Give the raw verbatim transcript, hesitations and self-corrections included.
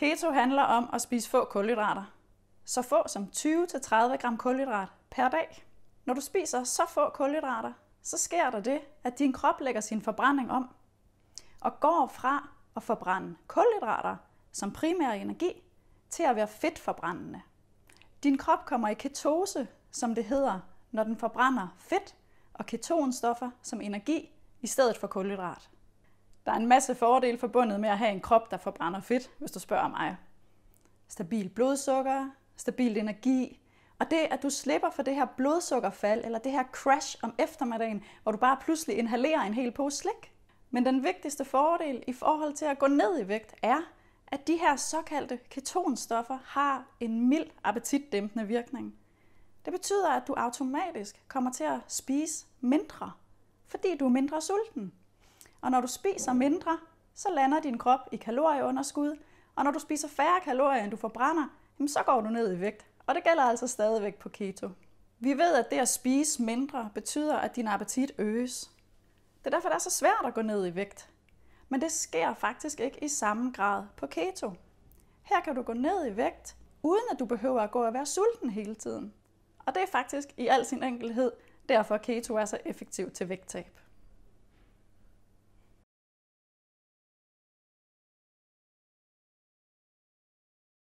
Keto handler om at spise få kulhydrater. Så få som tyve til tredive gram kulhydrat per dag. Når du spiser så få kulhydrater, så sker der det, at din krop lægger sin forbrænding om og går fra at forbrænde kulhydrater som primær energi til at være fedtforbrændende. Din krop kommer i ketose, som det hedder, når den forbrænder fedt og ketonstoffer som energi i stedet for kulhydrat. Der er en masse fordele forbundet med at have en krop, der forbrænder fedt, hvis du spørger mig. Stabil blodsukker, stabil energi, og det, at du slipper for det her blodsukkerfald, eller det her crash om eftermiddagen, hvor du bare pludselig inhalerer en hel pose slik. Men den vigtigste fordel i forhold til at gå ned i vægt er, at de her såkaldte ketonstoffer har en mild appetitdæmpende virkning. Det betyder, at du automatisk kommer til at spise mindre, fordi du er mindre sulten. Og når du spiser mindre, så lander din krop i kalorieunderskud, og når du spiser færre kalorier, end du forbrænder, så går du ned i vægt. Og det gælder altså stadigvæk på keto. Vi ved, at det at spise mindre betyder, at din appetit øges. Det er derfor, det er så svært at gå ned i vægt. Men det sker faktisk ikke i samme grad på keto. Her kan du gå ned i vægt, uden at du behøver at gå og være sulten hele tiden. Og det er faktisk i al sin enkelhed derfor, keto er så effektivt til vægttab.